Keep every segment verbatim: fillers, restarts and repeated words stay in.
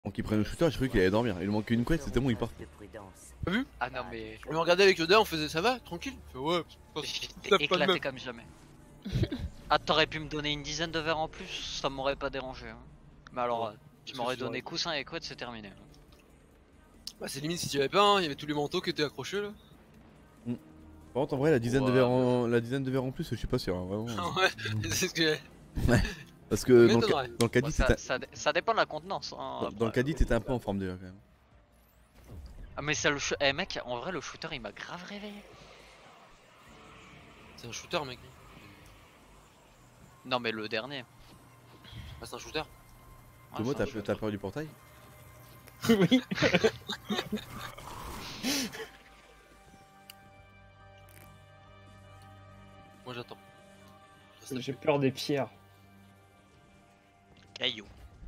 Donc il prenne le shooter, j'ai cru qu'il allait dormir. Il lui manquait une couette, c'était bon, il part. T'as vu? Ah non mais... On me regardait avec Yoda, on faisait ça va, tranquille. Fait, ouais, j'étais éclaté comme jamais. Ah, t'aurais pu me donner une dizaine de verres en plus, ça m'aurait pas dérangé. Hein. Mais alors, ouais, tu m'aurais donné coussin et couette, c'est terminé. Bah c'est limite si tu avais pas, hein, il y avait tous les manteaux qui étaient accrochés là. Mm. Par contre en vrai la dizaine, ouais, de verres en... la dizaine de verres en plus je suis pas sûr hein, vraiment. Ouais, c'est ce que ouais. Parce que dans le, ca... dans le caddie bon, ça, ça, ça dépend de la contenance. Hein, dans, dans le caddie t'étais un peu en forme déjà quand même. Ah mais ça le sh... eh mec, en vrai le shooter il m'a grave réveillé. C'est un shooter mec. Non mais le dernier. Ah c'est un shooter. Ouais, Tomo t'as peur du portail? Oui. Moi j'attends. J'ai peur des pierres. Caillou.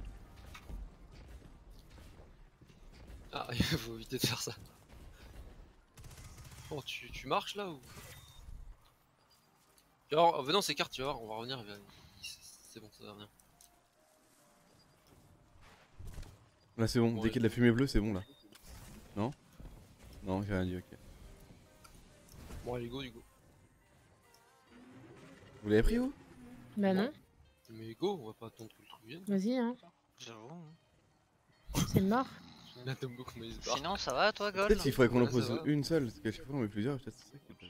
Ah il faut éviter de faire ça. Oh tu, tu marches là ou? Tu vas voir, venons ces cartes, tu vas voir, on va revenir. C'est bon, ça va revenir. Là c'est bon, bon dès qu'il y a de la fumée bleue c'est bon là. Non? Non, j'ai rien dit, ok. Bon allez go du go. Vous l'avez pris vous? Bah non. Mais go, on va pas attendre que le truc vienne. Vas-y hein. J'avoue. C'est mort. Sinon ça va toi Gold? Peut-être qu'il faudrait qu'on en pose une seule, parce qu'à chaque fois on met plusieurs, peut-être c'est ça qui est...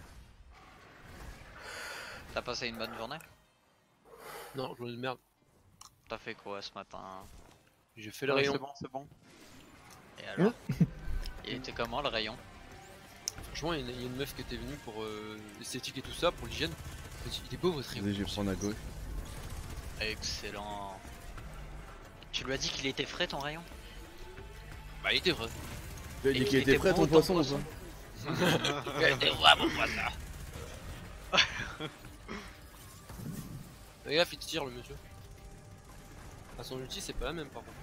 T'as passé une bonne journée? Non, journée de merde. T'as fait quoi ce matin? J'ai fait le rayon. C'est bon, c'est bon. Et alors? Il était comment le rayon? Franchement, il y, y a une meuf qui était venue pour euh, l'esthétique et tout ça, pour l'hygiène. Il est beau votre rayon. Je vais prendre à gauche. Excellent. Tu lui as dit qu'il était frais ton rayon? Bah, il était vrai. Il, il était, était prêt ton poisson ou quoi? Il était vrai mon poisson. Fais gaffe, il tire le monsieur. À son ulti, c'est pas la même par contre.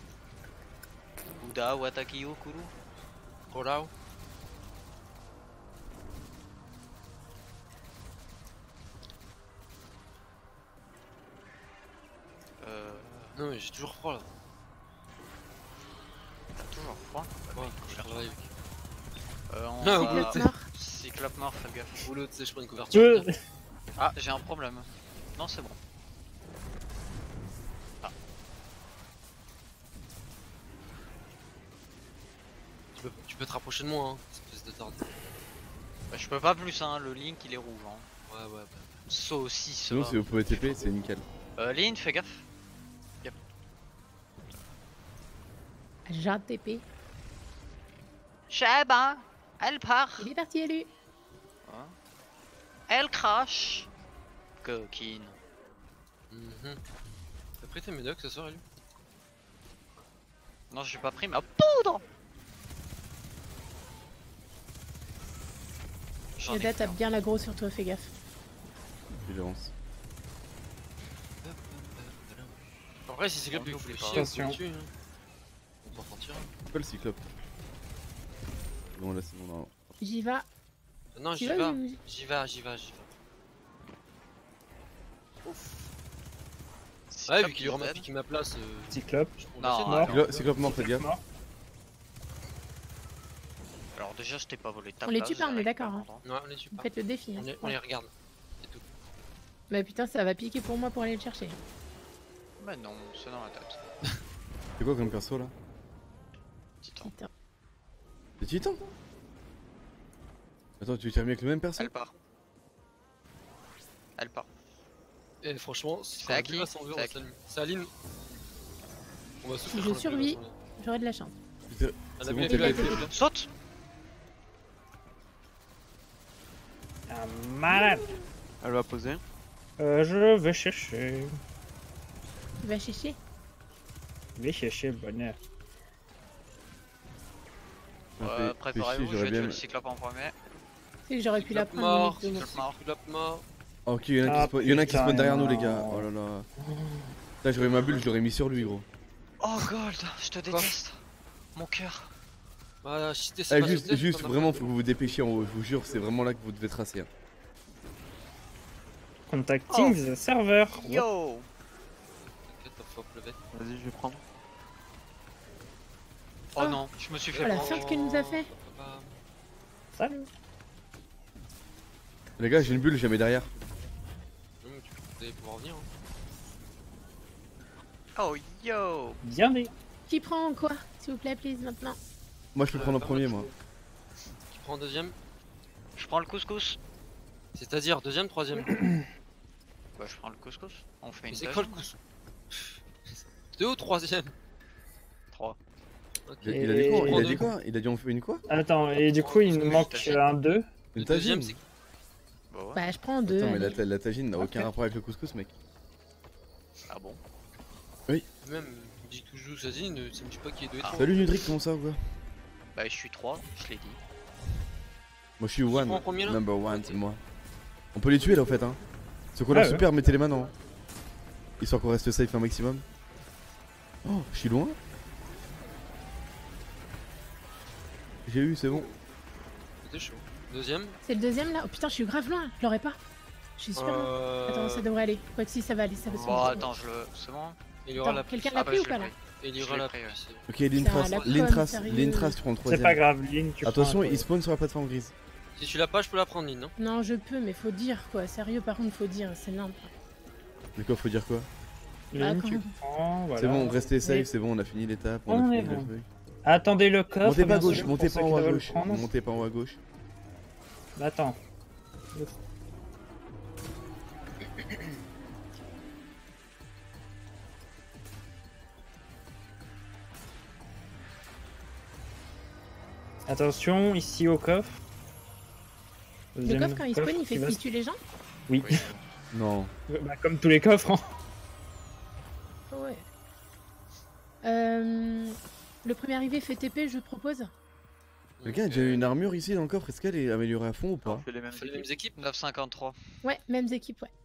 Uda, Watakiyo, Kuru. Rolao. Euh... Non mais j'ai toujours froid là. T'as toujours froid? Ouais, je travaille. Euh, on non, va... Cyclope mort. Cyclope mort, fais gaffe. Ou l'autre, tu sais, je prends une couverture. Ah, j'ai un problème. Non, c'est bon. Ah. Tu peux, tu peux te rapprocher de moi, hein, espèce de tarde. Bah, je peux pas plus, hein, le Link il est rouge. Hein. Ouais, ouais, ouais. Saucisse. Sinon, si vous pouvez T P, c'est nickel. Euh, Link, fais gaffe. Yep. J'ai T P. Shaba, elle part. Il est parti, élu. Hein? Elle crache. Coquine. Mm-hmm. T'as pris tes médocs ce soir, élu? Non, j'ai pas pris ma poudre. Yoda tape bien l'agro sur toi, fais gaffe. Vigilance. En vrai, si c'est Cyclope, il faut les chier, attention. Dessus, hein. On peut en sortir. C'est pas le Cyclope. Bon, là c'est bon, non. J'y vais. Non, j'y vais, j'y vais, j'y vais, j'y vais. Ouf. Ouais, vu qu'il lui remet qui ma place. Euh... Cyclope. Non, non, Cyclope, Cyclope mort, fais gaffe. Alors déjà, je t'ai pas volé ta On les tue pas, on est d'accord. Hein. Non, on les tue pas. Faites le défi. On, hein. les, on les regarde. C'est tout. Bah putain, ça va piquer pour moi pour aller le chercher. Mais non, c'est dans la tête. C'est quoi comme perso là? Titan. Titan. C'est Titan? Attends, tu termines avec le même perso? Elle part. Elle part. Et franchement, c'est à qui? C'est Aline. On va Si je survis, j'aurai de la chance. C'est bon, t'es là. Saute! Ah, malade! Elle va poser. Euh, je vais chercher. Tu vas chercher? Je vais chercher le bonheur. Euh, préparez-vous, je vais tuer le Cyclope en premier. C'est que j'aurais pu la prendre. Mort, Cyclope mort. Ok, il y en a qui se spawn derrière nous, les gars. Oh là là. Là, j'aurais ma bulle, je l'aurais mis sur lui, gros. Oh Gold, je te déteste. Mon cœur. Voilà, si t'es eh, juste, juste vraiment, faut que vous vous dépêchiez en haut, je vous jure, c'est vraiment là que vous devez tracer. Hein. Contacting the server. Yo! Vas-y, je vais prendre. Oh, oh non, je me suis fait Oh la prendre. ferte qu'il nous a fait. Salut. Les gars, j'ai une bulle, jamais derrière. Vous allez pouvoir venir. Hein. Oh yo. Bien dit. Qui prend quoi? S'il vous plaît, please, maintenant. Moi, je peux Euh, prendre en pas premier, moi. moi. Qui prend deuxième? Je prends le couscous. C'est-à-dire deuxième, troisième? Bah, je prends le couscous. On fait Mais une c'est tâche. quoi le couscous? Deux ou troisième? trois. Ok. Il, il a dit quoi? Il a Prends dit deux. quoi? Il a dit on fait une quoi? Attends, et du coup, il nous manque un deux. Une Le deuxième, tagine? c'est Bah ouais. Bah, je prends deux. Attends, mais la, allez. la, la tagine n'a aucun Ok. rapport avec le couscous, mec. Ah bon? Même, il dit que je joue Sazine, ça me dit pas qu'il y ait deux et Ah. trois. Salut Nudrick, comment ça ou quoi? Bah, je suis trois, je l'ai dit. Moi, je suis prend one. en premier, là? Number one, c'est moi. On peut les tuer là, en fait, hein. Ceux qui ont Ah l'air ouais. super, mettez les mains non. Histoire qu'on reste safe un maximum. Oh, je suis loin. J'ai eu, c'est bon. C'était chaud. Deuxième? C'est le deuxième là? Oh putain, je suis grave loin. Je l'aurais pas. Je suis super loin. Euh... Attends, ça devrait aller. Quoi que si, ça va aller. Ça va se Bon, faire. attends, je le. C'est bon? Il y aura Attends, la quelqu'un pluie. l'a Ah bah, pris ou je pas l'ai là? Et il y Je aura l'ai la pris, pluie. ouais. c'est- Ok, Lintras, la Lintras, conne, sérieux. Lintras, tu prends le C'est troisième. pas grave, Lynn, tu Attention, prends un il spawn sur la plateforme grise. Si tu l'as pas, je peux la prendre, Lynn. Non, Non, je peux, mais faut dire quoi. Sérieux, par contre, faut dire. C'est nimp. Mais quoi, faut dire quoi? Lynn, Ah, tu quand- prends, voilà. C'est bon, restez safe, Mais- c'est bon, on a fini l'étape. On On a est fini le bon. truc. Attendez le coffre. Montez pas à bien gauche, sûr, montez pour pas ceux en qui haut à veulent le gauche. prendre. Montez pas en haut à gauche. Attends. Attention, ici au coffre. Le Deuxième coffre, quand il spawn, il qui fait va qu'il se- tue les gens? Oui, Oui. Non. bah, comme tous les coffres. Hein. Ouais. Euh... Le premier arrivé fait T P, je propose. Le gars, j'ai une armure ici dans le coffre, est-ce qu'elle est améliorée à fond ou pas? On fait les mêmes C'est les mêmes équipes? neuf cinquante-trois. Ouais, mêmes équipes, ouais.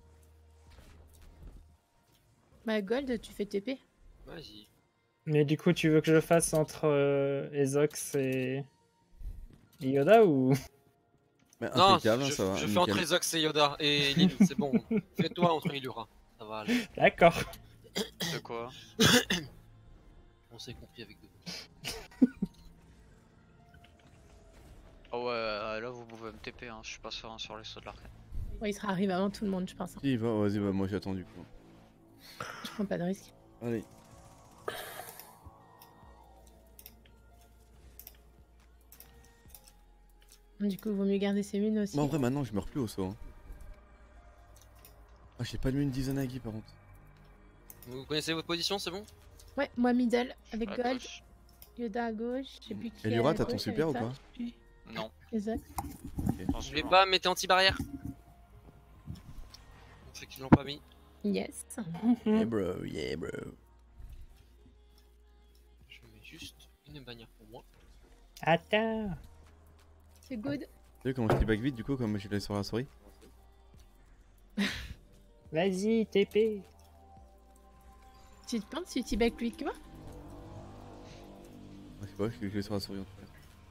Bah, Gold, tu fais T P. Vas-y. Mais du coup, tu veux que je fasse entre euh, Ezox et... et Yoda ou... Mais Non, impeccable, hein, je, ça va. je fais nickel. entrer Zox et Yoda et Lynn, c'est bon. Fais-toi entre Illura. Ça va aller. D'accord. De quoi? On s'est compris avec deux. Oh ouais, euh, là vous pouvez me T P, hein. Je suis pas serein sur les sauts de l'arcade. Ouais, il sera arrivé avant tout le monde, je pense. hein. Si, va, vas-y, bah, moi j'attends du coup. Je prends pas de risque. Allez. Du coup, il vaut mieux garder ses mines aussi. Moi en vrai, maintenant je meurs plus au saut. Hein. Ah, j'ai pas mis une dizaine à Guy par contre. Vous connaissez votre position, c'est bon? Ouais, moi middle avec À Gold, gauche. Yoda à gauche, je sais plus qui. Et est Lyra, à t'as ton gauche super avec ou ça, pas? je sais plus. Non. Exact. Je voulais pas, mettez anti-barrière. Ceux qui l'ont pas mis. Yes. Yeah bro, yeah bro. Je mets juste une bannière pour moi. Attends. C'est good. Tu sais comment je t'y back vite du coup, comme je l'ai sur la souris? Vas-y, T P. Tu te penses si tu back plus que moi? Je sais pas, je l'ai sur la souris en tout cas.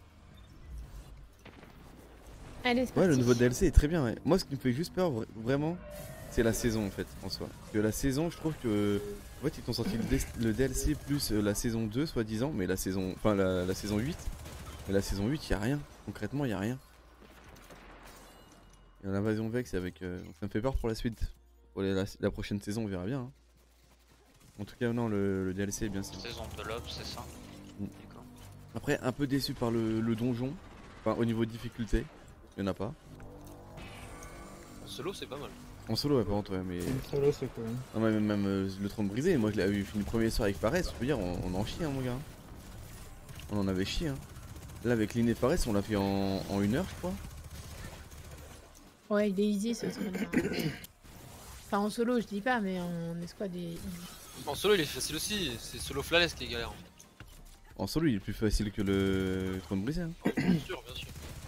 Allez, c'est Ouais, le parti. nouveau D L C est très bien. Ouais. Moi, ce qui me fait juste peur, vra- vraiment, c'est la saison en fait, en soi. Parce que la saison, je trouve que. En fait, ils t'ont sorti le, D- le D L C plus euh, la saison deux, soi-disant, mais la saison. Enfin, la, la saison huit. Mais la saison huit, y a rien. Concrètement, y a rien. Il y a l'invasion Vex avec. euh, Ça me fait peur pour la suite. Pour les- la, la prochaine saison, on verra bien. hein. En tout cas, non, le, le D L C est bien ça. Saison de l'aube, c'est ça? Mm. D'accord. Après, un peu déçu par le, le donjon. Enfin, au niveau de difficulté, il y en a pas. En solo, c'est pas mal. En solo, ouais, par contre, ouais, mais. Une solo, c'est cool. Non, mais même, même, euh, le trône brisé, moi je l'avais eu fini le premier soir avec Fares, je peux dire, on, on en chie, hein, mon gars. On en avait chié, hein. Là, avec Lynn et Fares, on l'a fait en, en une heure, je crois. Ouais, il est easy ce truc. Enfin, en solo, je dis pas, mais en escouade, il est easy. En solo, il est facile aussi. C'est solo flawless qui est galère en fait. En solo, il est plus facile que le trône brisé. Hein. Bien sûr, bien sûr.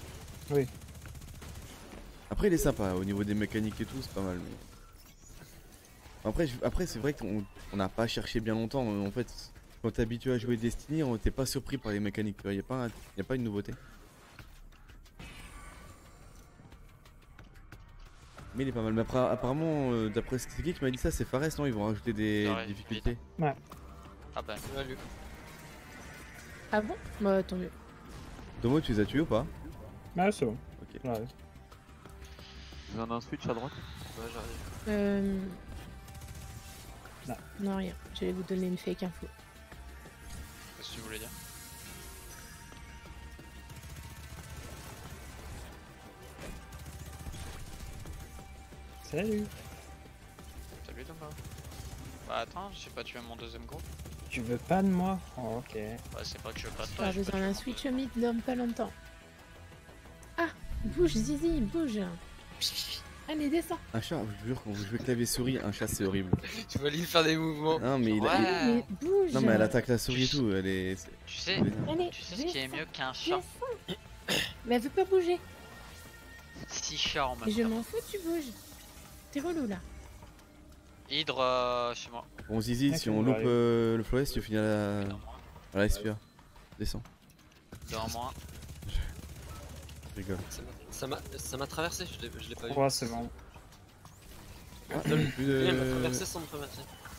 Après, il est sympa, au niveau des mécaniques et tout, c'est pas mal. Mais... Après, je- après c'est vrai qu'on on n'a pas cherché bien longtemps. En fait, quand t'es habitué à jouer Destiny, on t'es pas surpris par les mécaniques. Il n'y a, pas un- y a pas une nouveauté. Mais il est pas mal. Mais après, apparemment, euh, d'après ce qui m'a dit ça, c'est Fares, non? Ils vont rajouter des Ouais, difficultés. Ah bah. Value. Ah bon? Bah tant mieux. Domo, tu les as tués ou pas? Ah, c'est bon. Ok. Ouais. Vous en avez un switch à droite? Ouais, j'arrive. Euh... Non. Non, rien. J'allais vous donner une fake info. Qu'est-ce que tu voulais dire? Salut. Salut Thomas. Bah attends, j'ai pas tué mon deuxième groupe. Tu veux pas de moi? Oh, ok. Bah c'est pas que je veux pas de toi. J'ai je veux besoin pas d'un tuer mon switch deuxième. mid dans pas longtemps. Ah! Bouge, Zizi, bouge! Allez, descends! Un chat, je vous jure, quand vous jouez clavier souris, un chat c'est horrible. Tu vas lui faire des mouvements. Non, mais il a. Ouais. Mais bouge! Non, mais elle attaque la souris et tout, elle est. c'est- Tu sais, elle est- Allez, tu sais ce qui est descends, mieux qu'un chat? descends. Mais elle veut pas bouger! Six chats en Mais même je temps. m'en fous, tu bouges! T'es relou là! Hydre euh, chez moi. Bon, Zizi, Ok, si on on va loupe aller. euh, le florist, tu finis à la. Deux en moins. à la Spire. Descends. Deux en moins. Je rigole. Ça m'a- Ça m'a ça m'a traversé, je l'ai je l'ai pas vu. Ouais, c'est bon. Ah, Lui, plus elle m'a de. traversé sans me traverser.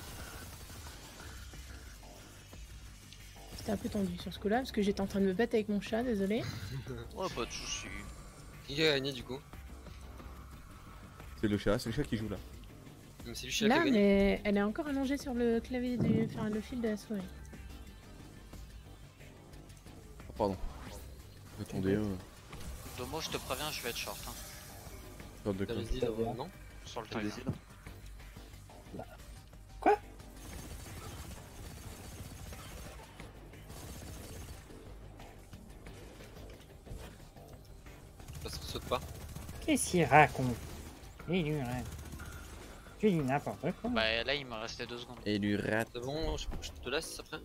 C'était un peu tendu sur ce coup là parce que j'étais en train de me battre avec mon chat, désolé. Oh pas de soucis. Qui a gagné du coup? C'est le chat, c'est le chat qui joue là. Mais c'est lui qui a Là, gagné. mais elle est encore allongée sur le clavier du. Enfin, le fil de la souris. Oh, pardon. Attendez, euh, Domo, je te préviens, je vais être short. Hein. sorte de T'as quoi. les idées, euh, non? Sur le Tu timer. décides? Parce qu'on saute pas. Qu'est-ce qu'il raconte? Il lui rate. Tu dis n'importe quoi. Bah là il me restait deux secondes. Et lui rate. C'est bon, je, je te laisse après.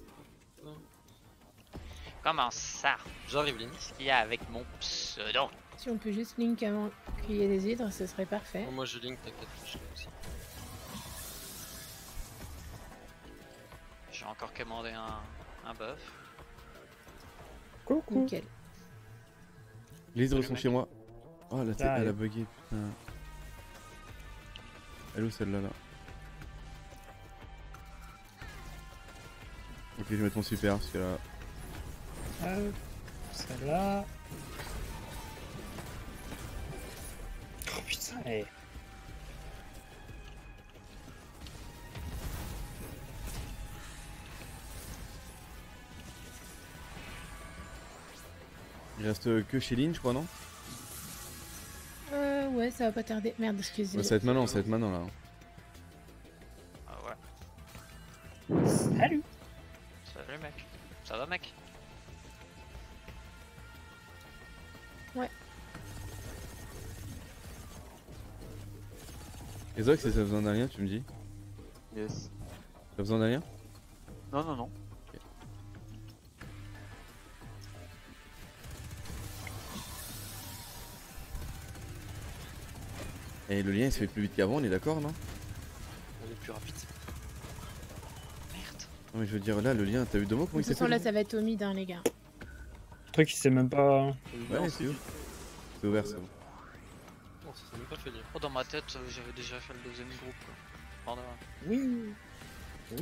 Comment ça? J'arrive, Lynn. Qu'est-ce qu'il y a avec mon pseudo? Si on peut juste link avant qu'il y ait des hydres, ce serait parfait. Moi je link, t'inquiète, je fais comme ça. J'ai encore commandé un, un buff. Coucou. Nickel. Les hydres Salut, sont mec. chez moi. Oh, la tête, Ah, elle a ouais. bugué, putain. Elle est où celle-là là? Ok, je vais mettre mon super parce que là. Hop, celle-là. Oh putain, eh. Il reste que chez Lynn, je crois, non? Euh, ouais, ça va pas tarder. Merde, excusez-moi. Ouais, ça va être maintenant, ça va être maintenant là. Ah ouais. Salut. Salut mec. Ça va mec? Et Zox, si t'as besoin d'un lien, tu me dis? Yes. T'as besoin d'un lien? Non, non, non. Et le lien il se fait plus vite qu'avant, on est d'accord, non? On est plus rapide. Merde. Non mais je veux dire là, le lien, t'as vu Domo comment De il toute façon, s'appelle? là, ça va être au mid, hein, les gars. Le truc, il sait même pas. Ouais, c'est ouf. C'est ouvert, c'est bon. Non, ça s'est même pas fait dire. Oh dans ma tête euh, j'avais déjà fait le deuxième groupe quoi. Pardon. Oui. Oui.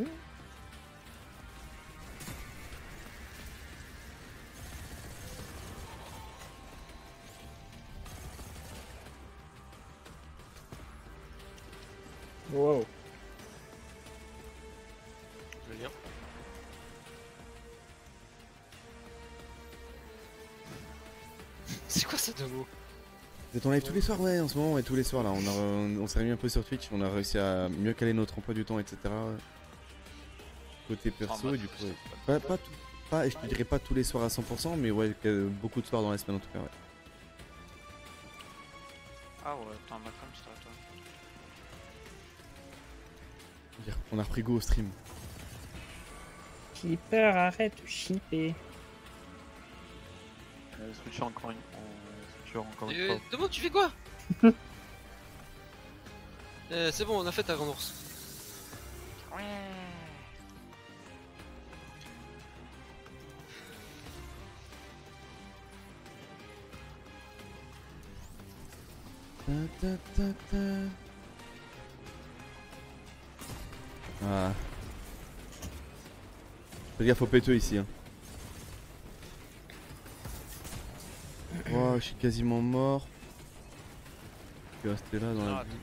Wow. Le lien. C'est quoi ça de mots? Vous êtes en live tous les soirs, ouais, en ce moment, ouais, tous les soirs là. On, a, on, on s'est remis un peu sur Twitch, on a réussi à mieux caler notre emploi du temps, et cetera. Côté perso, et du coup, ouais. Pas, pas, tout, pas, je te dirais pas tous les soirs à cent pour cent, mais ouais, que- beaucoup de soirs dans la semaine en tout cas, ouais. Ah ouais, t'es en mode comme ça toi. Dire, on a repris go au stream. Keeper, arrête de chipper. On switch encore une, on switch encore une Euh, fois. Demande, tu fais quoi? euh, C'est bon, on a fait ta grande ours. Ouais. Ta, ta, ta, ta. Ah. Fais gaffe aux péteux ici, hein. Oh, je suis quasiment mort. Je vais rester là dans la Ah, vie.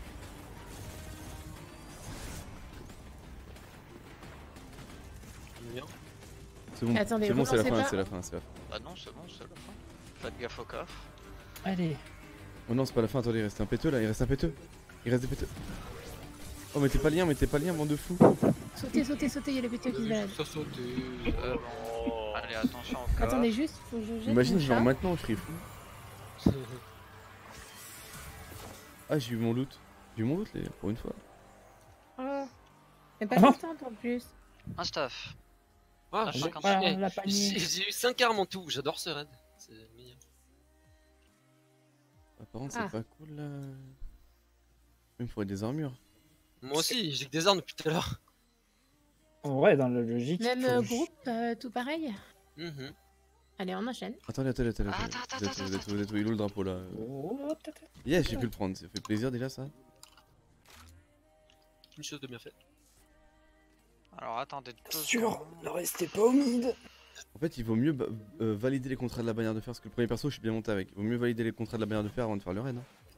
Bien. C'est bon, Attendez, c'est bon, c'est la relancez fin, pas. c'est la fin, c'est la fin. Bah non, c'est bon, c'est la fin. Faites gaffe au coffre. Allez. Oh non, c'est pas la fin, attendez, il reste un péteux là, il reste un péteux. Il reste des péteux. Oh, mettez pas le lien, mettez pas le lien, bande de fous. Sautez, sautez, sautez, il y a les péteux qui se baladent. Ça saute. Euh, Allez, attention au coffre. Attendez juste, faut que je jette Imagine, mon genre chat. maintenant, je serais fou. Ah, j'ai eu mon loot. J'ai eu mon loot, les... pour une fois. Oh. Mais pas Oh. contente en plus. Un stuff. Ah, Ah, j'ai- cinquante. Voilà, eh, on l'a pas mis. j'ai j'ai eu cinq armes en tout, j'adore ce raid. C'est mignon. Ah, par contre, c'est Ah. pas cool là. Il me faudrait des armures. Moi aussi, j'ai que des armes depuis tout à l'heure. Ouais, dans la logique. Même faut- euh, groupe, euh, tout pareil. Mhm. Allez, on enchaîne. Attendez, attendez, attendez. Attends, attendez. attends, Vous êtes- attends, vous êtes- vous êtes où? Il est où le drapeau là? Oh, tata. Yes, j'ai pu le prendre, ça fait plaisir déjà ça. Une chose de bien fait. Alors attendez deux Sûr, secondes. ne restez pas au mid. En fait, il vaut mieux ba- euh, valider les contrats de la bannière de fer, parce que le premier perso, je suis bien monté avec. Il vaut mieux valider les contrats de la bannière de fer avant de faire le raid. Hein.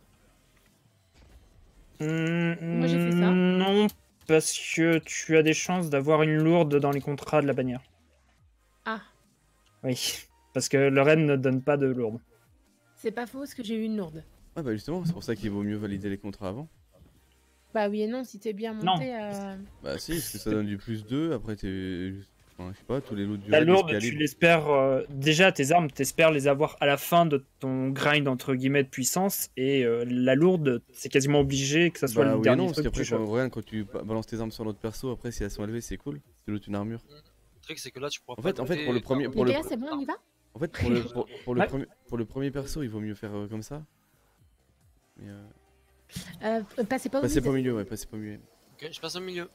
Moi, j'ai fait ça. Non, parce que tu as des chances d'avoir une lourde dans les contrats de la bannière. Ah, Oui, parce que le raid ne donne pas de lourde. c'est pas faux, parce que j'ai eu une lourde. Ouais, bah justement, c'est pour ça qu'il vaut mieux valider les contrats avant. Bah oui et non, si t'es bien monté. Euh... Bah si, parce que ça donne du plus deux, après t'es... Enfin, je sais pas, tous les lots du La raid, lourde, l'escalier. tu l'espères. euh, déjà, tes armes, t'espères les avoir à la fin de ton grind entre guillemets de puissance. Et euh, la lourde, c'est quasiment obligé que ça soit Bah le oui et dernier non, parce truc que qu'après, tu chopes. quand, regarde, quand tu ba- balances tes armes sur l'autre perso, après si elles sont élevées, c'est cool. C'est l'autre une armure. Le truc, c'est que là, tu pourras En pas fait- en fait, monter pour le premier- par- pour le- Les gars, c'est bon, on y va? En fait, pour le, pour, pour le, Ouais. premier, pour le premier perso, il vaut mieux faire euh, comme ça. Mais euh... euh, Passez pas au Passez mid. pas au milieu, ouais, passez pas au milieu. Ok, je passe au milieu.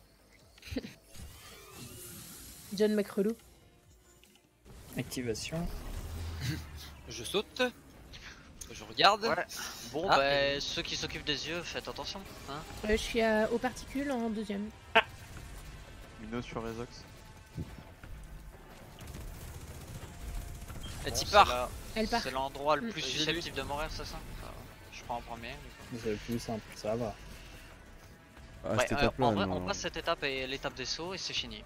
John McRelou. Activation. Je saute. Je regarde. Ouais. Bon, Ah. bah, ceux qui s'occupent des yeux, faites attention. Hein. Euh, je suis euh, aux particules en deuxième. Minot sur Rezox. Et Bon, t'y c'est pars. la- Elle part. C'est l'endroit le Mm. plus J'ai susceptible de mourir, c'est ça? Enfin, je prends en premier. du coup. C'est plus simple, ça va. Ah, Ouais, cette euh, étape-là, en vrai, non. on passe cette étape et l'étape des sauts et c'est fini.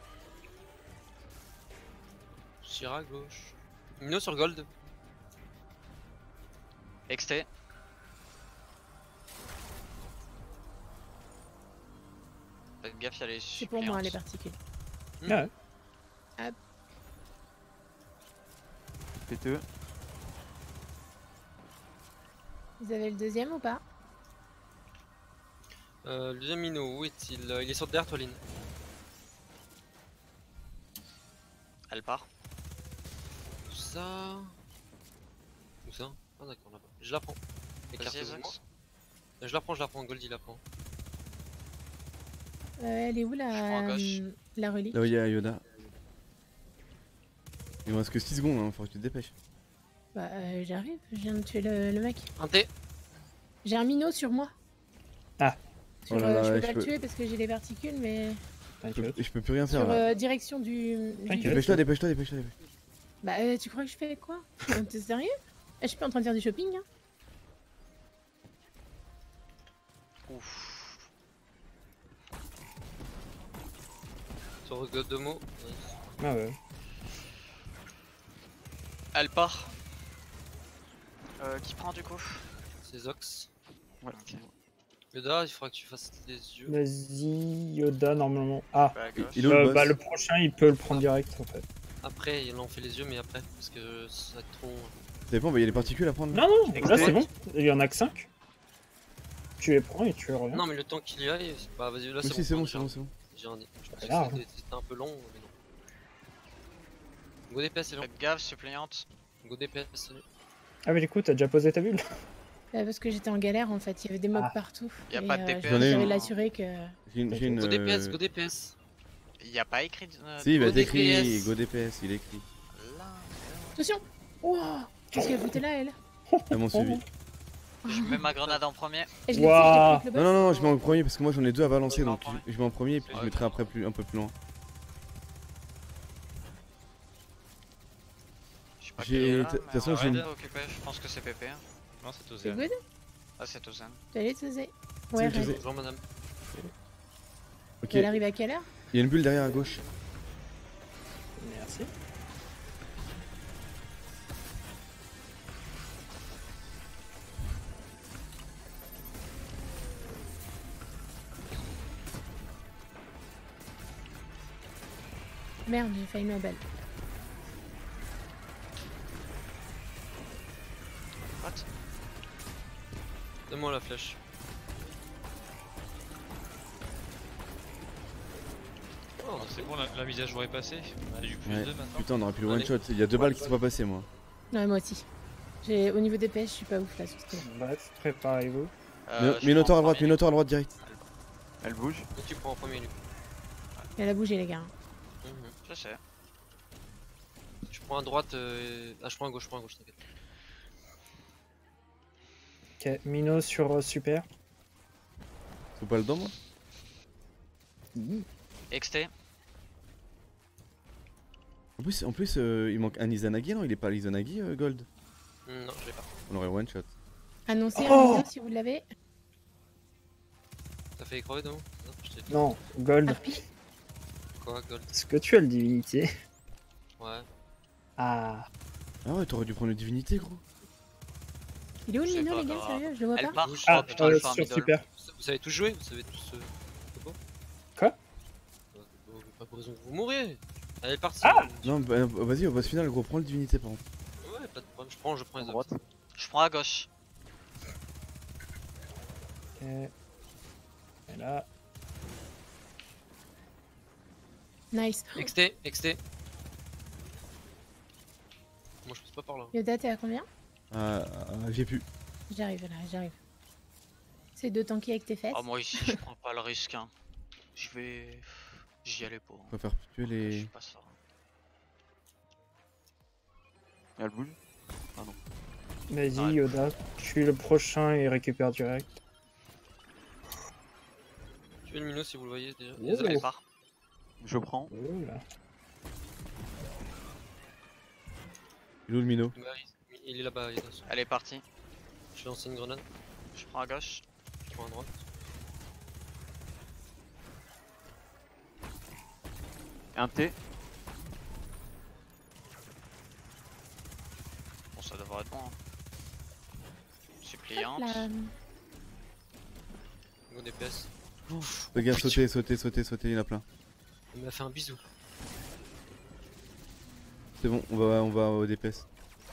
Je tire à gauche. Mino sur gold. X T. Faites gaffe, il y a les C'est pour moi les suppléantes. particules. Ouais. Péteux. Vous avez le deuxième ou pas? Euh, le deuxième Mino, où est-il? Euh, Il est sur derrière toi, Lynn. Elle part. Où ça? Où ça? Ah d'accord, là-bas. Je la prends. Vas-y, Écartez-vous de moi. Zox. Euh, Je la prends, je la prends. Gold, il la prend. Euh, Elle est où Je prends la, à gauche. euh, la relique? Là où il y a Yoda. Il me reste que six secondes, hein, faut que tu te dépêches. Bah euh, j'arrive, je viens de tuer le, le mec. Un T. J'ai un minot sur moi. Ah. Sur, Oh là euh, là, je peux je pas peux- le tuer parce que j'ai les particules, mais Je peux, T'inquiète. je peux plus rien faire sur là. euh, direction du. du- T'inquiète. Dépêche-toi, dépêche-toi, dépêche-toi, dépêche-toi. Bah euh, tu crois que je fais quoi? T'es sérieux? Eh, Je suis pas en train de faire du shopping. Hein. Ouf. Sur gold de mots. Ah ouais. Elle part. Euh, qui prend du coup? C'est Zox. Ouais. Yoda, il faudra que tu fasses les yeux. Vas-y, Yoda, normalement. Ah, Bah, à gauche. Il est où euh, le bah, boss le prochain, il peut le prendre direct en fait. Après, là on fait les yeux, mais après. Parce que ça va être trop. Ça dépend, bah, il y a les particules à prendre. là. Non, non, là X T. c'est bon. Il y en a que cinq. Tu les prends et tu reviens. Non, mais le temps qu'il y aille, c'est- bah vas-y, là Oui, c'est si, c'est bon. bon, c'est bon, c'est bon. J'ai un dé. Je pensais grave. que c'était c'était un peu long, mais non. Go D P S, c'est long. Faites gaffe, suppléante. Go D P S, salut. Ah, mais du coup, t'as déjà posé ta bulle? Euh, parce que j'étais en galère en fait, il y avait des mobs Ah. partout. Y a et, pas de euh, D P S. J'en ai J'avais une. l'assuré que. J'ai une. j'ai une, Go D P S, euh, go D P S. Y a pas écrit. euh, Si, il va Go être écrit. D P S. Go D P S, il est écrit. là. Attention! Wow! Qu'est-ce qu'elle foutait là elle? Elles m'ont suivi. Je mets ma grenade en premier. Et je l'ai Waouh. fait, je l'ai pris avec le boss. Non, non, non, je mets en premier parce que moi j'en ai deux à balancer Je mets en donc premier. je je mets en premier et puis je Ouais. mettrai après plus, un peu plus loin. Je crois qu'il est J'ai. là, De toute mais façon, on j'ai va une. pas occupé, je pense que c'est P P. Non, c'est C'est Tozen. good? Ah, c'est Tozen. Tu allais te Ouais, C'est Red. José. Bonjour madame. Ok. Elle arrive à quelle heure? Il y a une bulle derrière à gauche. Merci. Merde, j'ai failli ma balle. What? Donne-moi la flèche. Oh, c'est bon, la, la mise à jour est passée. On a du plus Ouais. deux maintenant. Putain, on aurait pu le Allez. one shot. Il y a deux balles qui sont pas passées, moi. Ouais, moi aussi. J'ai Au niveau des pêches, je suis pas ouf là sur ce coup. Bref, préparez-vous. Euh, je Minotaur prends à droite, premier. Minotaur à droite direct. Elle bouge. Et tu prends en premier lui. Elle a bougé, les gars. Mhm. Je sais. Je prends à droite. Euh... Ah, je prends à gauche, je prends à gauche, t'inquiète. Ok, Mino sur euh, super. Faut pas le dedans, moi. X T. En plus, en plus euh, il manque un Izanagi, non? Il est pas l'Izanagi, euh, Gold. Non, je l'ai pas. On aurait one shot. Annoncez Oh un vidéo si vous l'avez. T'as fait crever, non? Non, je t'ai dit. Non, Gold. Harpie. Quoi, Gold? Est-ce que tu as le divinité? Ouais. Ah. Ah ouais, t'aurais dû prendre le divinité, gros. Il est où le C'est Mino, pas les gars? grave. Sérieux, je le vois Elle pas. part. Bouge. Oh Ah, putain, euh, elle fait un sur middle. super. Vous savez tous jouer? Vous savez tous. Euh... c'est bon Quoi? Euh, Pas pour raison que vous mourriez. Elle est partie. Ah Non, bah, vas-y, au boss final, gros, prends le divinité, par contre. Ouais, pas de problème. Je prends, je prends les À droite. autres. Je prends à gauche. Ok. Et là. Nice. X T, X T. Moi je passe pas par là. Yoda, t'es à combien? Ah, ah, j'ai pu. J'arrive là, j'arrive. C'est de tanker avec tes fesses. Ah, moi ici, je prends pas le risque. Hein. Je vais. J'y allais pas. On va faire tuer Je les. suis pas ça. Elle bouge. Vas-y, Ouais. Yoda. Je suis le prochain et récupère direct. Tuez le Mino si vous le voyez déjà. Oh. Les autres, Elle part. Je prends. Oh là. Il est où le Mino? bah, il, il est là-bas, il est là. Elle est partie. Je vais lancer une grenade. Je prends à gauche. Je prends à droite. Un T. Bon, ça devrait être bon. Hein. Suppliante. Là. Go D P S. Les gars, sautez, sautez, sautez, sautez, il y en a plein. Il m'a fait un bisou. C'est bon, on va, on va au D P S.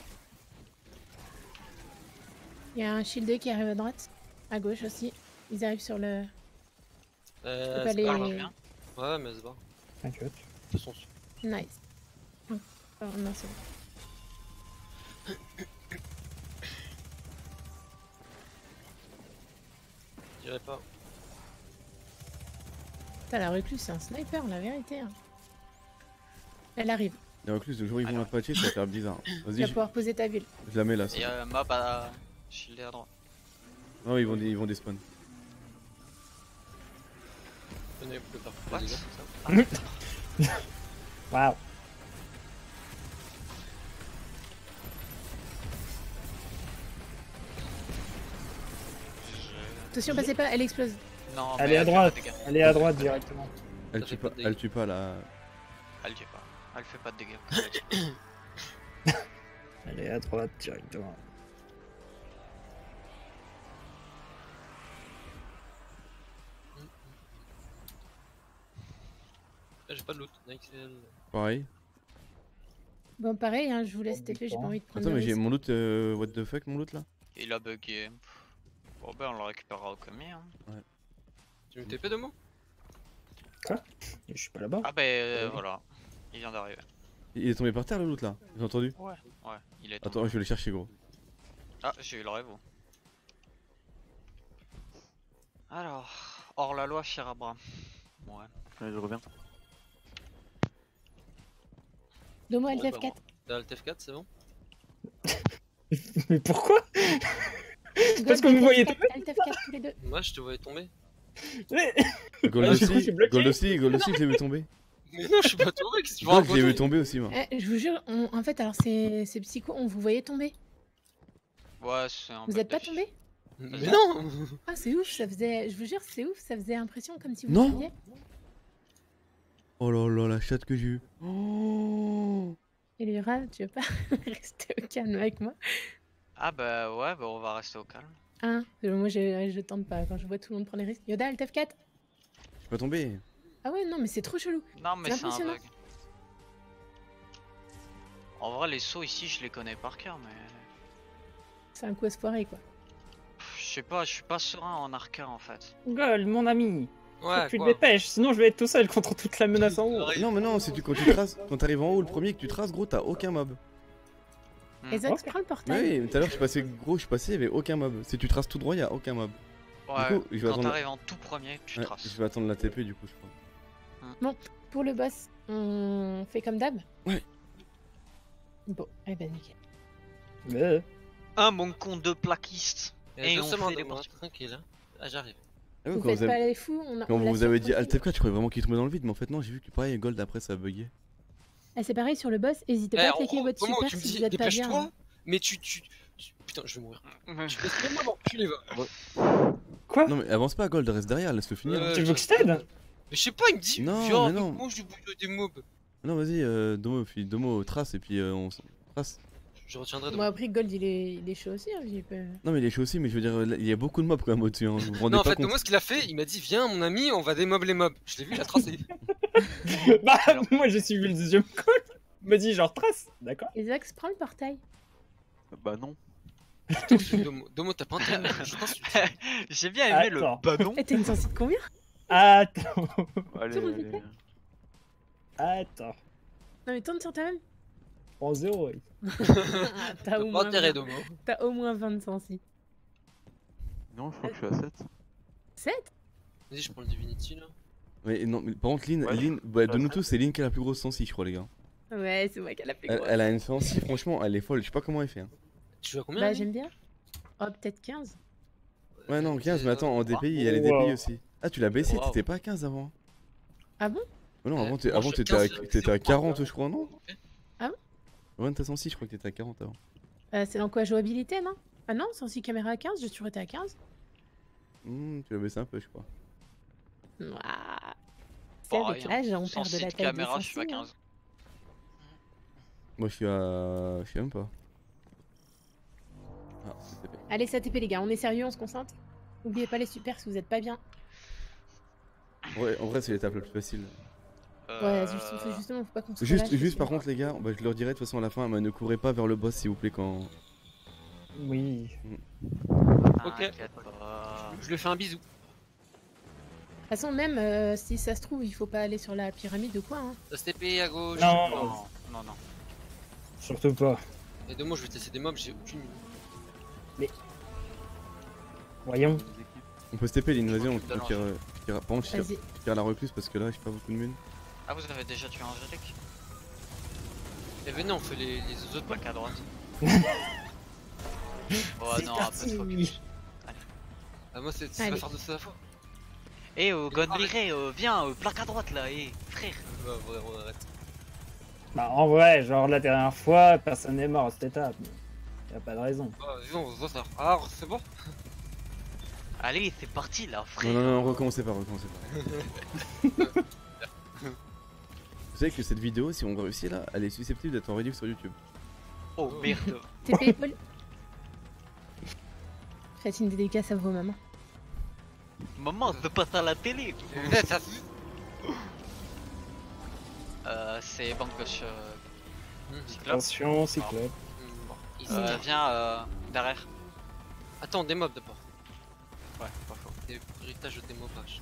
Il y a un shieldé qui arrive à droite. À gauche aussi. Ils arrivent sur le. Euh, pas c'est les- pas Ah, grave. bien. Ouais, mais c'est bon. T'inquiète. Ils sont sûrs. Nice. Oh, non, c'est bon. Je dirais pas. Putain, la recluse, c'est un sniper, la vérité. hein. Elle arrive. Les recluses, le jour où ils vont la patcher, ça va faire bizarre. Tu Vas-y, vas je, pouvoir poser ta bulle. je la mets là. Et ça. euh, mob à shieldé à droite. Non, ils vont, ils vont despawn. Venez plus tard. What? Les gars, c'est ça. Waouh. Attention, passez pas, elle explose. Non, Elle mais est à elle fait droite. pas de dégâts. Elle est à droite directement. Elle Ça tue fait pas pas, de dégâts. elle tue pas là. Elle tue pas. Elle fait pas de dégâts. Elle est à droite directement. Ah, j'ai pas de loot. Nice. Pareil. Bon, pareil, hein, je vous laisse T P, j'ai pas envie de prendre Attends, de mais j'ai risque. mon loot. Euh, what the fuck, mon loot là? Il a bugué. Bon ben on le récupérera au commis. Hein. Tu me T P de moi? Je suis pas là-bas. Ah ben euh, voilà. Il vient d'arriver. Il est tombé par terre le loot là. J'ai entendu. Ouais. Ouais, il est tombé. Attends, je vais le chercher, gros. Ah, j'ai eu le rêve. Alors, hors la loi, cher Abra. Ouais. Allez, je reviens. Domo, Ouais, Alt F bah, quatre. T'as Alt F quatre, c'est bon? Mais pourquoi? Parce que Gold, vous voyez Alt F quatre, Alt F quatre tous les deux. Moi, je te voyais tomber. Mais- Gold Ah, du coup, aussi, c'est bloqué. Gold aussi, Gold aussi, je l'ai vu tomber. Mais non, je suis pas tombé, qu'est-ce que tu vas Donc, je l'ai vu raconter? tomber aussi, moi. Eh, je vous jure, on- en fait, alors c'est c'est psycho, on vous voyait tomber. Ouais, c'est un Vous peu êtes pas d'affiche. tombé? Mais non! Ah, c'est ouf, ça faisait. Je vous jure, c'est ouf, ça faisait impression comme si vous Non. tombiez. Oh là là, la chatte que j'ai eue. Oh. Et Lyra, tu veux pas rester au calme avec moi? Ah bah ouais, bah on va rester au calme. Hein? Moi, je, je tente pas quand je vois tout le monde prendre les risques. Yoda, Alt F quatre? Je suis pas tombé. Ah ouais, non, mais c'est trop chelou. Non mais C'est c'est un impressionnant. bug. En vrai les sauts ici je les connais par cœur mais... C'est un coup à se foirer, quoi. Pff, Je sais pas, je suis pas serein en arcade en fait. Gold, mon ami. Faut Ouais, que tu te quoi. dépêches, sinon je vais être tout seul contre toute la menace en haut. Non, mais non, c'est tu, quand tu traces, quand t'arrives en haut, le premier que tu traces, gros, t'as aucun mob. Hmm. Et Zox, Ok. prends le Ouais, portail. oui, tout à l'heure, je suis passé, gros, je suis passé, il y avait aucun mob. Si tu traces tout droit, il y a aucun mob. Ouais, coup, je vais quand attendre- t'arrives en tout premier, tu Ouais, traces. je vais attendre la T P, du coup, je crois. Pour le boss, on fait comme d'hab? Ouais. Bon, eh ben nickel. Euh, Un mon con de plaquiste. Et Et deux on secondes, fait les moi, parties. tranquille. hein. Ah, j'arrive. Ah ouais, Vous quand faites vous avez, pas les fous, on a- quand on l'a vous fait avez en dit Alt tranquille. F quatre, je croyais vraiment qu'il tombait dans le vide, mais en fait, non, j'ai vu que pareil, Gold après ça a bugué. Ah, c'est pareil sur le boss, n'hésitez Eh, pas à en cliquer gros, votre au moment où super tu me si dis, vous êtes pas bien. dépêche-toi, hein. mais tu, tu, tu- Putain, je vais mourir. Tu laisses les moments, tu les vas. Quoi? Non, mais avance pas, Gold, reste derrière, laisse-le finir. Euh, Tu veux que je t'aide? Mais je sais pas, il me dit, Non, viens, mais non. moi je bouge des mobs. Non, vas-y, euh, Domo, puis Domo trace, et puis euh, on s- trace. Je retiendrai de Bon, après, Gold, il est, il est chaud aussi, un petit peu. Non, mais il est chaud aussi, mais je veux dire, là, il y a beaucoup de mobs quand même au-dessus, hein, vous vous rendez Non, en pas fait, compte. moi ce qu'il a fait, il m'a dit, viens mon ami, on va démob les mobs. Je l'ai vu, il a tracé. Bah, moi j'ai suivi le deuxième call. Me dis genre trace, d'accord? Et Zox, prends le portail. Bah non. Domo, Domo, t'as pas intérêt. Je t'insulte. J'ai bien aimé le Attends. bah non. Eh, t'as une sensi de combien? Attends, Allez, Tourne allez. vite attends. Non, mais tourne sur toi-même. En zéro. oui. Ah, T'as T'as au, pas moins intérêt, vingt- Domo. t'as au moins vingt de sensi. Non, je crois que je suis à sept. sept? Vas-y, je prends le Divinity là. Mais non, mais par contre, Lynn, Ouais. Lynn bah, de Ouais, nous ça. tous, c'est Lynn qui a la plus grosse sensi, je crois, les gars. Ouais, c'est moi qui a la plus Elle, grosse. elle a une sensi, franchement, elle est folle, je sais pas comment elle fait. Hein. Tu as combien Bah, Lynn j'aime bien. Oh, peut-être quinze. Ouais, non, quinze, mais attends, en D P I, il y a les Wow. D P I aussi. Ah, tu l'as baissé, Wow. t'étais pas à quinze avant. Ah bon? Mais non, Ouais, avant, t'es- moi, avant je suis t'étais à, quinze, t'étais à c'est quarante, bon. je crois, non? Ah bon? Ouais, de ta sensi, je crois que t'étais à quarante avant. Euh, c'est dans quoi, jouabilité, non? Ah non, sensi caméra à quinze, j'ai toujours été à quinze. Hmm, tu l'as baissé un peu, je crois. Ouah. C'est avec Pareil, l'âge, on Sans perd de la site taille caméra, de je suis à sensi, hein. quinze. Moi, je suis à. Je sais même pas. Ah, c'est T P. Allez, ça T P les gars, on est sérieux, on se concentre. N'oubliez pas les super si vous êtes pas bien. Ouais, en vrai, c'est l'étape la plus facile. Ouais, juste- justement, faut pas qu'on se Juste, relâche, juste par parce contre, les gars, bah, je leur dirai de toute façon à la fin, mais ne courez pas vers le boss, s'il vous plaît, quand. Oui. Ok. T'inquiète pas. Je lui fais un bisou. De toute façon, même euh, si ça se trouve, il faut pas aller sur la pyramide ou quoi. Hein. Ça se T P à gauche. Non. Non, non, non. Surtout pas. Et de moi, je vais tester des mobs, j'ai aucune idée. Voyons. On peut se taper, Lynn, vas-y, on Putain, tire. euh, tire- Par contre, je tire, Vas-y. je tire la recluse parce que là, j'ai pas beaucoup de mun. Ah, vous avez déjà tué Angélique? Et venez, on fait les, les autres Pas mobs. qu'à droite. Oh C'est non, un peu parti. de focus. Ah, moi, c'est c'est Allez. pas faire de ça à la fois. Eh, euh, Gonliré, euh, viens, euh, plaque à droite là, eh, frère. Ouais, ouais, on arrête. Bah en vrai, genre la dernière fois, personne n'est mort à cette étape. Y a pas de raison. Ah, vas-y, on va ça. Ah, c'est bon. Allez, c'est parti là, frère. Non, non, non, recommencez pas, recommencez pas. Vous savez que cette vidéo, si on réussit là, elle est susceptible d'être en rediff sur YouTube. Oh merde. T P épaule. Faites une dédicace à vos mamans. Maman, c'est pas ça à la télé. Là, ça. Euh, c'est banque gauche. Euh, Cyclope. Attention, cyclope. Hmm, ici. Euh, viens euh, derrière. Attends, des mobs d'abord. Ouais, pas faux. Des héritages de démobage.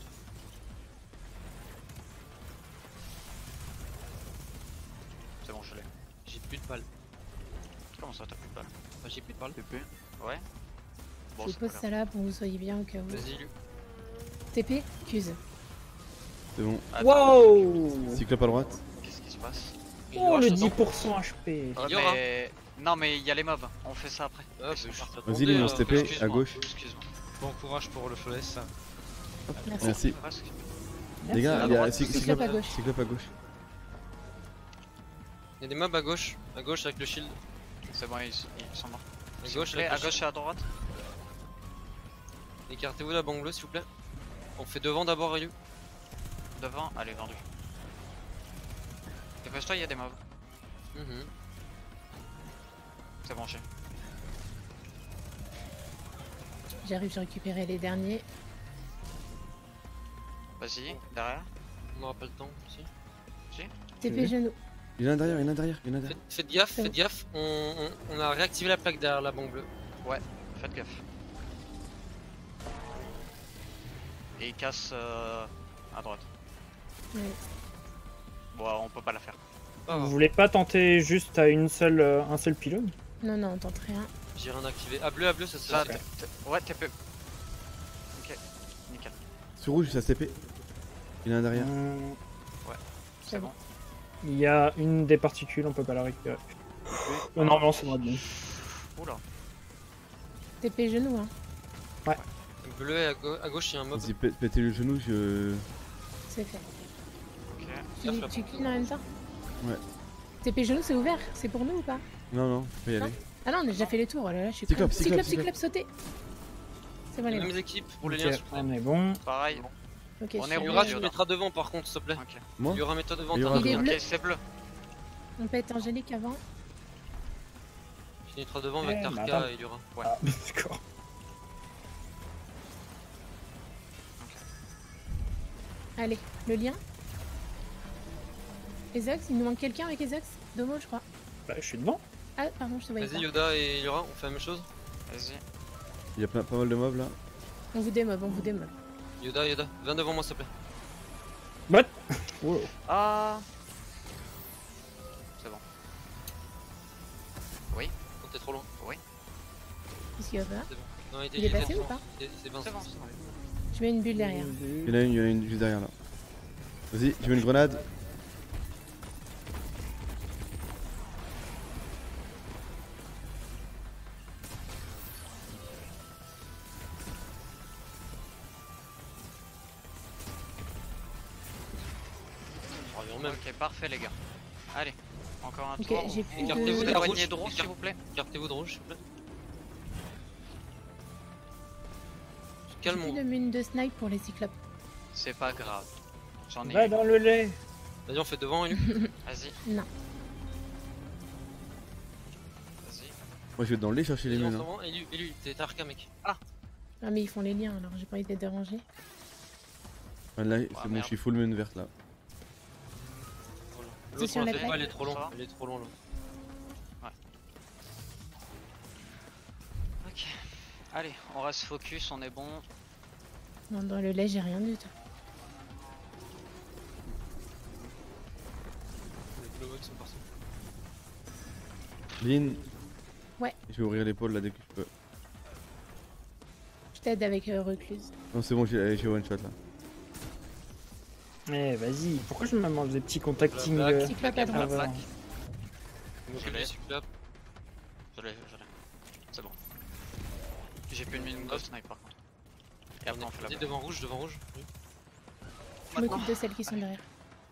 C'est bon, je l'ai. J'ai plus de balles. Comment ça, t'as plus de balles? Bah, j'ai plus de balles. T P. Ouais. Bon, Je vous c'est pas pose grave. ça là pour que vous soyez bien au cas où. Vas-y, lui. T P, Cuse. C'est bon. Attends, Wow. Cyclope à droite. qu'est-ce qui se passe? Il Oh rush, le attends. dix pour cent H P. Ouais, Il y aura. mais... Non, mais il y a les mobs, on fait ça après. Ah, bah, je t'attendais, Vas-y, Lynn, on euh, se T P à Excuse-moi, gauche. Excuse-moi. Bon courage pour le flawless. Merci. Merci. Presque. Les gars, À il y a droite. Cy- Cyclope Cyclope à gauche. Cyclope à gauche. Il y a des mobs à gauche, à gauche avec le shield. C'est bon, ils, ils sont morts. À S'il vous gauche, plaît, avec à le gauche et à droite. shield. Écartez-vous de la banque bleue s'il vous plaît. On fait devant d'abord Ryu. Devant, allez, vendu. Dépêche-toi, il y a des mobs. Mhm. C'est bon, j'ai. J'arrive, j'ai récupéré les derniers. Vas-y, derrière. On n'aura pas le temps aussi. T P genou. Il y en a un derrière, il y en a un derrière, il y en a un derrière. Faites, faites gaffe, C'est faites gaffe. On, on, on a réactivé la plaque derrière la banque bleue. Faites gaffe. Et il casse euh, à droite. Ouais. Bon, on peut pas la faire. Ah, Vous voulez pas tenter juste à une seule, euh, un seul pylône? Non, non, on tente rien. j'ai rien activé. À bleu, à bleu, ça se Ça, fait. t'es- t'es- ouais, T P. Ok, nickel. Sur rouge, ça s'est T P. Il y en a un derrière. Hum, C'est bon. Il y a une des particules, on peut pas la récupérer. Oh, non, non, c'est moi bien. Oula. T P genou, hein. Bleu et à, gau- à gauche, il y a un mob. Vas-y, pé- pétez le genou, je. C'est fait. Ok. Tu, Gaffe, la tu banque clean en même temps? Ouais. T P genou, c'est ouvert. C'est pour nous ou pas? Non, non, faut pas y aller. Ah non, on a déjà fait les tours. Oh là là, je suis Cyclope, con. cyclope, cyclope, cyclope, sauter. C'est bon, Les les gars. mêmes équipes pour les Ok, liens. s'il vous plaît. on est bon. Pareil. Ok, On je est suis- Yura, rouge, tu le Yoda. mettras devant par contre, s'il te plaît. Ok. Moi Yura, mets-toi devant. Yura, t'as Il est raison. bleu. Ok, c'est bleu. On peut être angélique avant. Tu mettras devant avec Eh, Tarka madame. et Yura. Ah, d'accord. Allez, le lien. Ezox, il nous manque quelqu'un avec Ezox? Domo, je crois. Bah, je suis devant. Ah, pardon, je te voyais pas. Vas-y, Yoda et Yura, on fait la même chose. Vas-y. Il y a plein, pas mal de mobs là. On vous démob, on vous démob. Yoda, Yoda, viens devant moi, s'il te plaît. What? Wow. Ah. C'est bon. Oh, t'es trop loin. Qu'est-ce qu'il va faire? C'est bon. Non, Il est était passé trop ou pas? loin. Il est- C'est bon. C'est bon, c'est bon. Je mets une bulle derrière. Il y en a une, il y en a une juste derrière là. Vas-y, je mets une grenade. On revient même. Ok, parfait, les gars. Allez, encore un Ok, tour. j'ai plus Écartez-vous Vous de de... la éloignez rouge. de rouge, s'il vous plaît. Écartez-vous de rouge, s'il vous plaît. J'ai Calme, plus de mine de snipe pour les cyclopes. C'est pas grave. J'en ai Va une. dans le lait. vas-y, on fait devant, Elu. Vas-y, Non. vas-y. Moi je vais dans le lait chercher les Vas-y, mines. en Hein. ce moment, Elu, Elu, t'es Tarka, mec. Ah mais ils font les liens alors j'ai pas envie d'être dérangé. Ah, là, c'est bon, merde. je suis full mine verte là. Voilà. C'est L'autre, sur on la la fait plaque. pas, elle est trop loin. Ça. Elle est trop loin là. Ok. Allez, on reste focus, on est bon. Non, dans le lait j'ai rien du tout. Les glowbox sont partis. Lynn. Ouais. Je vais ouvrir l'épaule là dès que je peux. Je t'aide avec euh, recluse. Non, c'est bon, j'ai j'ai one shot là. Eh, vas-y. Pourquoi je me mange des petits contacting La plaque. euh, Cyclope à La droite. avant? plaque. Je m'occupe l'ai. du cyclope. Je l'ai, je l'ai. C'est bon. J'ai plus une mine de snipe par contre. Et après on fait la Vas-y, plaque. devant rouge, devant rouge. Oui. Je m'occupe de celles qui sont derrière.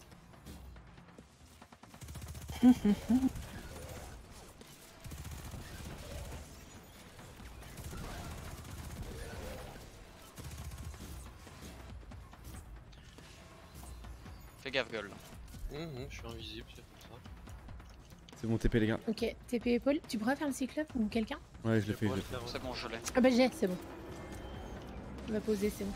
Fais gaffe, gueule. Hum, hum, je suis invisible, c'est pour ça. C'est bon, T P les gars. Ok, T P épaule. Tu pourras faire le cyclope ou quelqu'un? Ouais, je l'ai fait, je pourrais l'ai le fait. faire, ouais. C'est bon, je l'ai. Ah bah j'ai, c'est bon. On va poser, c'est bon.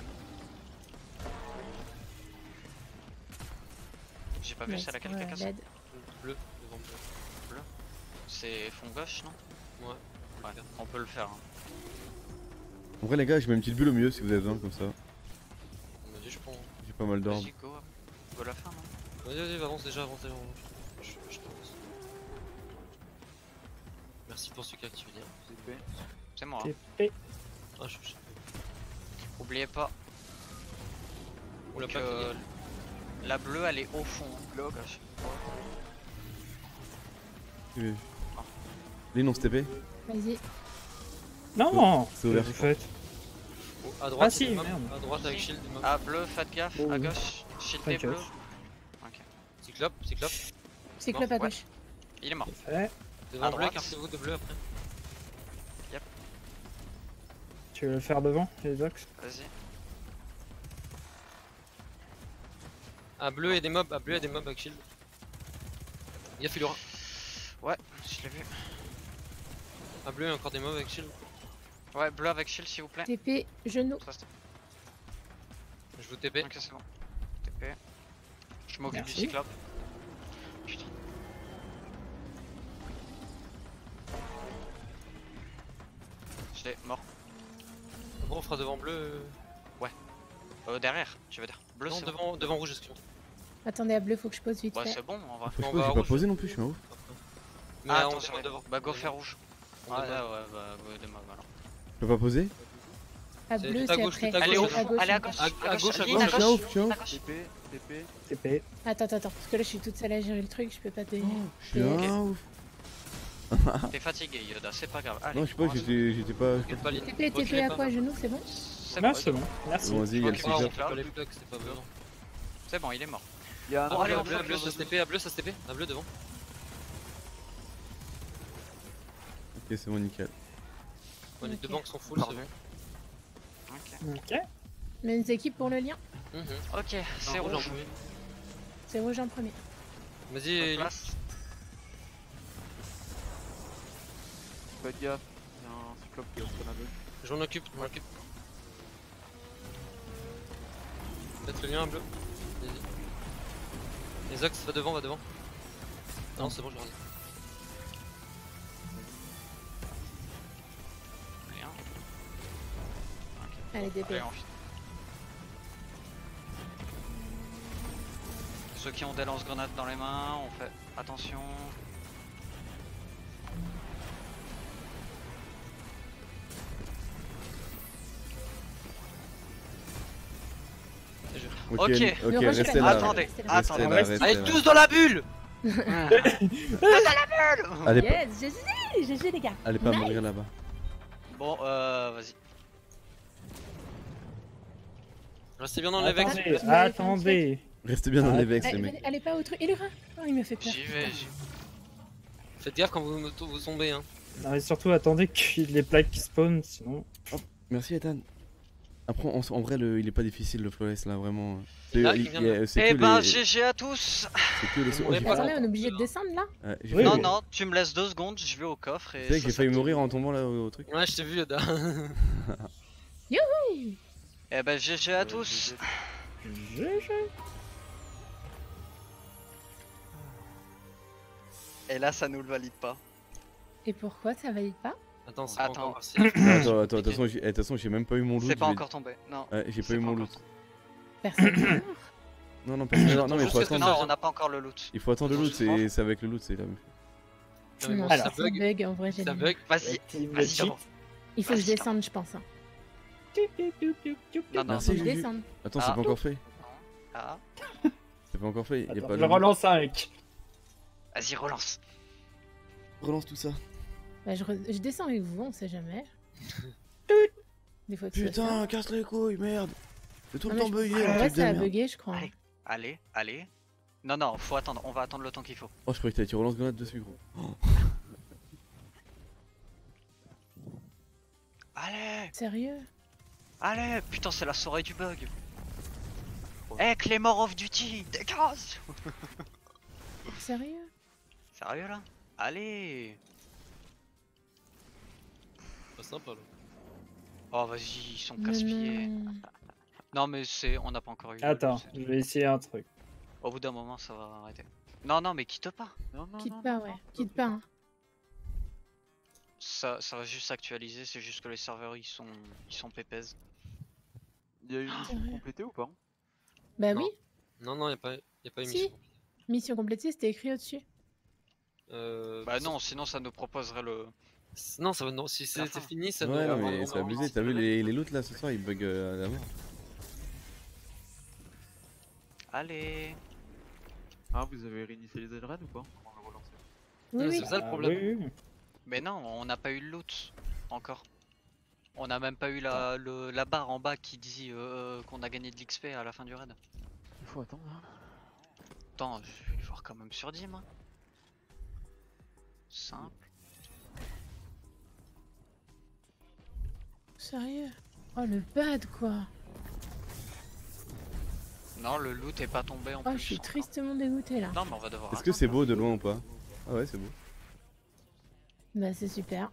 J'ai pas vu, Nice. c'est laquelle qui Ouais, a cassé. l'aide. Bleu, devant bleu. C'est fond gauche, non? Ouais. Ouais, on peut le faire. Hein. En vrai, les gars, je mets une petite bulle au milieu si vous avez besoin, comme ça. On m'a dit, je prends. J'ai pas mal d'ordre. Vas-y, go. Go la fin, non? Vas-y, vas-y, avance déjà, avance déjà. Je, je, je t'avance. Merci pour ceux qui activent bien. C'est moi. hein. T P. Ah, je je- Oubliez pas On l'a que pas fini. la bleue elle est au fond. Bleu à gauche. Oui. Lynn, on se T P. Vas-y. Non, C'est ouvert, vous je crois. faites. Oh, à droite, Ah, si, il y a des mobs. merde. À droite avec shield. des mobs. Ah, bleu, faites gaffe. Oh, À oui. gauche, shield est T'inquiète. bleu. Ok. Cyclope, cyclope. Cyclope Non, à ouais. gauche. Il est mort. Fait. Devant À bleu, droite. écartez-vous de bleu après. Tu veux le faire devant, les ox? Vas-y. À bleu, il y a des mobs. À bleu, il y a des mobs avec shield. Il y a Philora. Ouais, je l'ai vu. À bleu, il y a encore des mobs avec shield. Ouais, bleu avec shield s'il vous plaît. T P, genou. Ça, c'était- Je vous T P. Ok, c'est bon. T P. Je m'occupe du Merci. cyclope. Putain. Je l'ai mort. Bon, on fera devant bleu. euh, Euh, derrière, tu veux dire. Bleu, Non, c'est bon. devant, devant rouge, excuse-moi. Attendez, à bleu, faut que je pose vite Ouais, fait. c'est bon en vrai. Faut que je on pose, va j'ai pas rouge. posé non plus, je suis un ouf. Mais Ah, on attention, devant, devant. bah go faire rouge. On Ouais, ouais, devant. ouais, bah ouais, des mobs alors. Je peux pas poser? À C'est bleu, tout à c'est gauche, après. tout à Allez, gauche, au à fond, gauche, allez à à gauche. À- à gauche, à Lynn, gauche. Je suis un ouf, je suis un ouf. à gauche. T P, T P. T P. Attends, attends, attends, parce que là, je suis toute seule à gérer le truc, je peux pas te. Je suis Ok. un ouf. T'es fatigué Yoda, c'est pas grave. Allez, Non, je sais pas, on reste- j'étais j'étais pas. T'inquiète pas, Lynn. T P, T P Reculez à pas. quoi? Genou, c'est bon? C'est Non, bon, c'est bon. Merci. Bon, vas-y, il y a le Ok, Ah, on cyclope. fait pas les blocs, c'est pas besoin. c'est bon, il est mort. Il y a un Bon, Ah, allez, bleu, on bleu, fait bleu, ça se T P, à bleu, ça se T P. À bleu devant. Ok, c'est bon, nickel. Ouais, les Ok. deux banques sont full, c'est bon. Ok. Ok. Mêmes équipes pour le lien. Mhm. Ok, c'est Ah, rouge en rouge. premier. C'est rouge en premier. Vas-y, Bonne Lynn. place. Faites gaffe, il y a un cyclope qui va se prendre la bulle. Je m'en occupe, je m'en occupe. Peut-être le lien à bleu. Vas-y. Les ox, va devant, va devant. Non, c'est bon, je regarde. Rien. Allez, D P. Allez, on finit. Ceux qui ont des lance-grenades dans les mains, on fait attention. Ok, Ok. ok, Le rouge, restez je là. Attendez, Restez là. Restez attendez. là, restez Allez, là. tous dans la bulle. Allez, pas- Yes, G G, G G les gars. allez pas Nice. mourir là-bas. Bon, euh, vas-y. Restez bien dans les vex. Attendez, Vous avez fait un attendez. Restez bien dans Ah, les vex, les Allez, mecs. allez pas au truc. Et le rat. Oh, il me fait peur. J'y vais, j'y vais. Faites gaffe quand vous, me- vous tombez, hein. Non, mais surtout, attendez qu'il y ait les plaques qui spawnent, sinon. Merci, Ethan. Après, en, en vrai, le, il est pas difficile le Flores là, vraiment. C'est là, il- qui vient il y a- de- c'est Eh que ben, les- G G à tous. c'est que les. Vous Oh, mourrez j'ai pas. failli- Attendez, on est obligé de descendre là? ouais, j'ai Oui, failli- Non, non, tu me laisses deux secondes, je vais au coffre et. Tu sais que ça j'ai failli s'active. mourir en tombant là au, au truc. Ouais, je t'ai vu, Yoda. Eh ben, G G à tous. G G. Et là, ça nous le valide pas. Et pourquoi ça valide pas? Attends, c'est pas Attends. encore merci. Attends, attends, de toute façon, j'ai- eh, de toute façon, j'ai même pas eu mon loot. C'est pas je vais- encore tombé. Non. Ouais, j'ai pas c'est eu pas mon encore loot. tombé. Personne n'est mort. Non, non, personne. Non, non, mais il Juste faut parce que attendre. Non, on n'a pas encore le loot. Il faut attendre le Attends, loot, je prends. c'est c'est avec le loot, c'est la même chose. Non, mais bon, Non, si Alors, ça ça bug, bug en vrai, si j'ai ça dit. bug. Vas-y, Active le vas-y, cheat. d'abord. Il faut que je Vas-y, descende, je pense. Hein. Non, non, Merci, Faut que je Juju. descende. Attends, Ah. c'est pas encore fait. Ah, C'est pas encore fait. Y a Attends, pas je le. relance avec. vas-y, relance. Relance tout ça. Bah, je, re- je descends avec vous, on sait jamais. Des fois que ça Putain, casse les couilles, merde. C'est tout Non, le mais temps je- bugué. En un vrai, truc de ça a merde. bugué, je crois. Allez. Allez, allez. Non, non, faut attendre, on va attendre le temps qu'il faut. Oh, je croyais que t'avais tiré relance grenade dessus, gros. Oh. Allez, Sérieux? allez, putain, c'est la soirée du bug. Eh, Claymore of Duty, dégage. Sérieux? Sérieux là? Allez. Pas sympa là. Oh, vas-y, ils sont Non, casse-pieds. non. Non, mais c'est, on n'a pas encore eu. le Attends, loot, c'est je tout. vais essayer un truc. Au bout d'un moment, ça va arrêter. Non, non, mais quitte pas. Non, non, Quitte non, pas, non, ouais. non. Quitte pas. Hein. Ça, ça va juste s'actualiser, c'est juste que les serveurs ils sont, ils sont pépèzes. Il y a une mission Sérieux complétée ou pas? Bah Non. oui, Non, non, y'a pas, y a pas Si. émission. mission complétée, c'était écrit au-dessus. Euh, Bah non, sinon ça nous proposerait le. c- Non, ça va, non, si La c'était fin. fini, ça Ouais, devrait non, avoir mais un c'est moment. abusé. T'as vu les, les loots là ce soir, ils bug euh, à la mort. Allez. Ah, vous avez réinitialisé le raid ou pas? On va le relancer. Oui, Ouais, oui. c'est ça le Ah, problème. oui, oui. Mais non, on n'a pas eu le loot encore. On n'a même pas eu la, le, la barre en bas qui dit euh, qu'on a gagné de l'X P à la fin du raid. Il faut attendre. hein. Attends, je vais le voir quand même sur Dim. hein. Simple. Sérieux? Oh le bad quoi. Non, le loot est pas tombé en Oh plus. je suis encore. tristement dégoûté là. Non, mais on va devoir. Est-ce que c'est beau de loin ou pas? Ah ouais, c'est beau. Bah c'est super.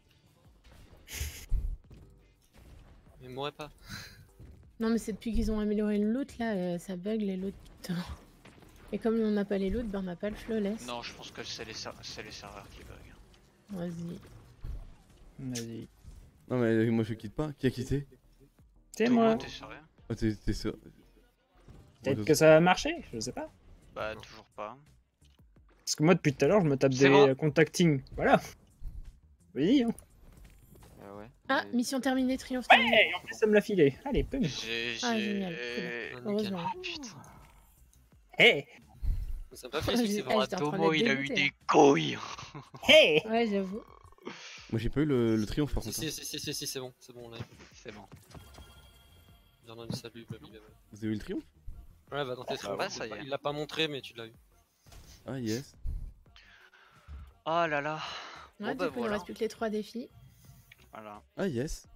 Mais mourrait pas. Non mais c'est depuis qu'ils ont amélioré le loot là, euh, ça bug les loots putain. Et comme on n'a pas les loots, bah on n'a pas le flawless. Non, je pense que c'est les, ser- c'est les serveurs qui bug. Vas-y. Vas-y. Non mais euh, moi je quitte pas. Qui a quitté? C'est Toi, moi. T'es sérieux? Ah, t'es t'es sûr? Peut-être que ça va marcher, je sais pas. Bah, toujours pas. Parce que moi, depuis tout à l'heure, je me tape C'est des bon. contacting. Voilà. Oui, hein. Ah ouais. Ah, mais- mission terminée, triomphe terminé. Et en plus, ça me l'a filé. Allez, pum. J'ai. Ah, j'ai- génial, Ah, nickel. Heureusement. Putain. Hey, Ça m'a pas fait Ah, succès j'ai- vraiment. ah, j'étais en train Tomo, d'être il a eu dégoûté, des là. couilles. hey. Ouais, j'avoue. Moi j'ai pas eu le, le triomphe par Si, contre. si, si, si, si, si, c'est bon, c'est bon, là. C'est bon. Bernard dit salut, blablabla. Vous avez eu le triomphe? Ouais, va dans tes Ah, travaux. bah, ça y est. Il l'a pas montré, mais tu l'as eu. Ah yes. Oh là là. Ouais, Bon, bah, du coup, il ne voilà. reste plus que les trois défis. Voilà. Ah yes.